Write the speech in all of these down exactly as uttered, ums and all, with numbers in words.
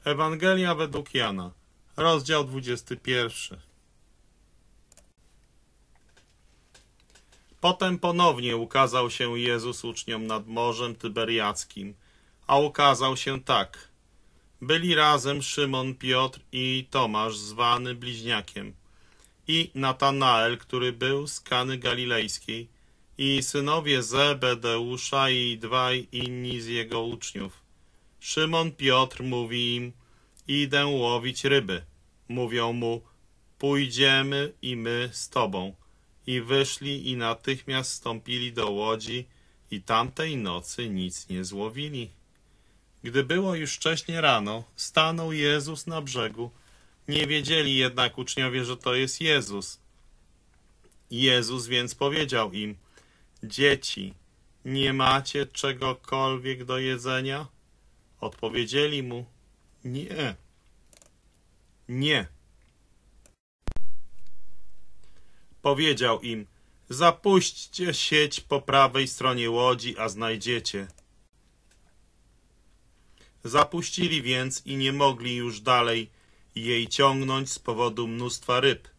Ewangelia według Jana, rozdział dwudziesty pierwszy. Potem ponownie ukazał się Jezus uczniom nad Morzem Tyberiackim, a ukazał się tak. Byli razem Szymon, Piotr i Tomasz, zwany Bliźniakiem, i Natanael, który był z Kany Galilejskiej, i synowie Zebedeusza i dwaj inni z jego uczniów. Szymon Piotr mówi im: idę łowić ryby. Mówią mu: pójdziemy i my z tobą. I wyszli i natychmiast wstąpili do łodzi i tamtej nocy nic nie złowili. Gdy było już wcześnie rano, stanął Jezus na brzegu. Nie wiedzieli jednak uczniowie, że to jest Jezus. Jezus więc powiedział im: dzieci, nie macie czegokolwiek do jedzenia? Odpowiedzieli mu: nie. Nie. Powiedział im: zapuśćcie sieć po prawej stronie łodzi, a znajdziecie. Zapuścili więc i nie mogli już dalej jej ciągnąć z powodu mnóstwa ryb.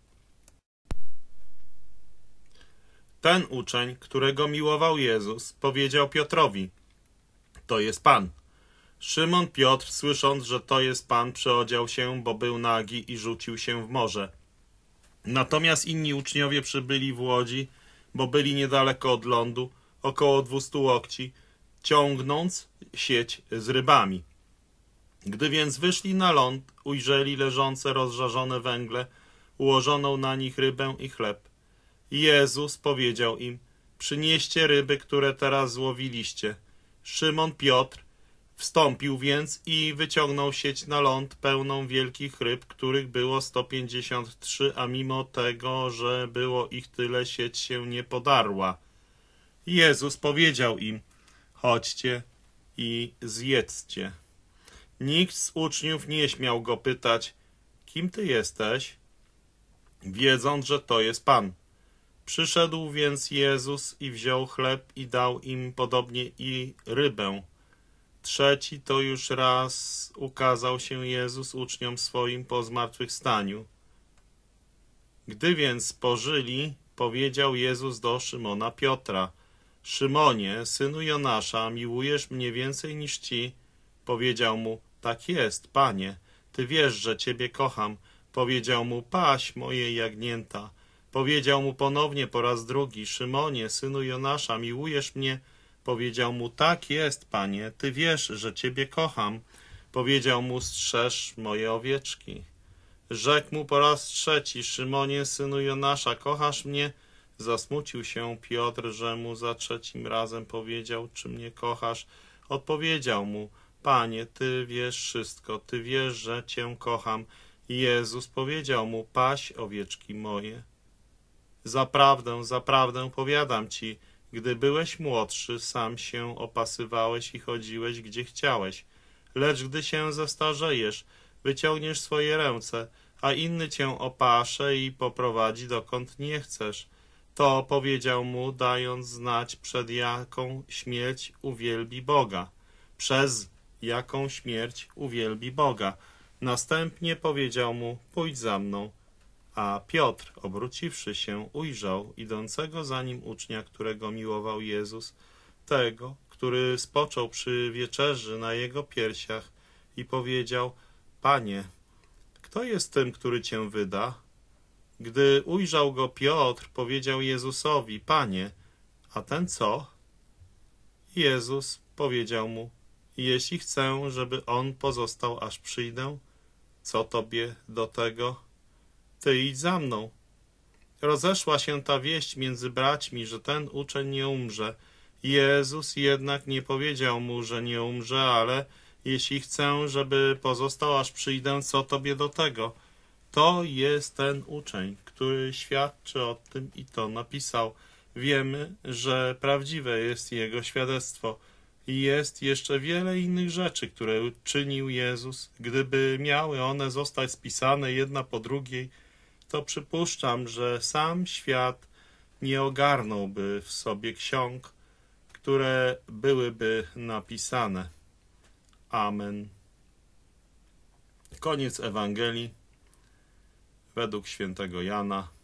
Ten uczeń, którego miłował Jezus, powiedział Piotrowi: to jest Pan. Szymon Piotr, słysząc, że to jest Pan, przeodział się, bo był nagi, i rzucił się w morze. Natomiast inni uczniowie przybyli w łodzi, bo byli niedaleko od lądu, około dwustu łokci, ciągnąc sieć z rybami. Gdy więc wyszli na ląd, ujrzeli leżące rozżarzone węgle, ułożoną na nich rybę i chleb. Jezus powiedział im: przynieście ryby, które teraz złowiliście. Szymon Piotr wstąpił więc i wyciągnął sieć na ląd pełną wielkich ryb, których było sto pięćdziesiąt trzy, a mimo tego, że było ich tyle, sieć się nie podarła. Jezus powiedział im: chodźcie i zjedzcie. Nikt z uczniów nie śmiał go pytać: kim ty jesteś? Wiedząc, że to jest Pan. Przyszedł więc Jezus i wziął chleb i dał im podobnie i rybę. Trzeci to już raz ukazał się Jezus uczniom swoim po zmartwychwstaniu. Gdy więc spożyli, powiedział Jezus do Szymona Piotra: Szymonie, synu Jonasza, miłujesz mnie więcej niż ci? Powiedział mu: tak jest, Panie, ty wiesz, że ciebie kocham. Powiedział mu: paś moje jagnięta. Powiedział mu ponownie po raz drugi: Szymonie, synu Jonasza, miłujesz mnie? Powiedział mu: tak jest, Panie, ty wiesz, że ciebie kocham. Powiedział mu: strzeż moje owieczki. Rzekł mu po raz trzeci: Szymonie, synu Jonasza, kochasz mnie? Zasmucił się Piotr, że mu za trzecim razem powiedział: czy mnie kochasz? Odpowiedział mu: Panie, ty wiesz wszystko, ty wiesz, że cię kocham. Jezus powiedział mu: paś owieczki moje. Zaprawdę, zaprawdę powiadam ci, gdy byłeś młodszy, sam się opasywałeś i chodziłeś, gdzie chciałeś. Lecz gdy się zestarzejesz, wyciągniesz swoje ręce, a inny cię opasze i poprowadzi, dokąd nie chcesz. To powiedział mu, dając znać, przed jaką śmierć uwielbi Boga. Przez jaką śmierć uwielbi Boga. Następnie powiedział mu: pójdź za mną. A Piotr, obróciwszy się, ujrzał idącego za nim ucznia, którego miłował Jezus, tego, który spoczął przy wieczerzy na jego piersiach, i powiedział: Panie, kto jest tym, który cię wyda? Gdy ujrzał go Piotr, powiedział Jezusowi: Panie, a ten co? Jezus powiedział mu: jeśli chcę, żeby on pozostał, aż przyjdę, co tobie do tego? Ty idź za mną. Rozeszła się ta wieść między braćmi, że ten uczeń nie umrze. Jezus jednak nie powiedział mu, że nie umrze, ale jeśli chcę, żeby pozostał, aż przyjdę, co tobie do tego? To jest ten uczeń, który świadczy o tym i to napisał. Wiemy, że prawdziwe jest jego świadectwo. I jest jeszcze wiele innych rzeczy, które czynił Jezus. Gdyby miały one zostać spisane jedna po drugiej, to przypuszczam, że sam świat nie ogarnąłby w sobie ksiąg, które byłyby napisane. Amen. Koniec Ewangelii według świętego Jana.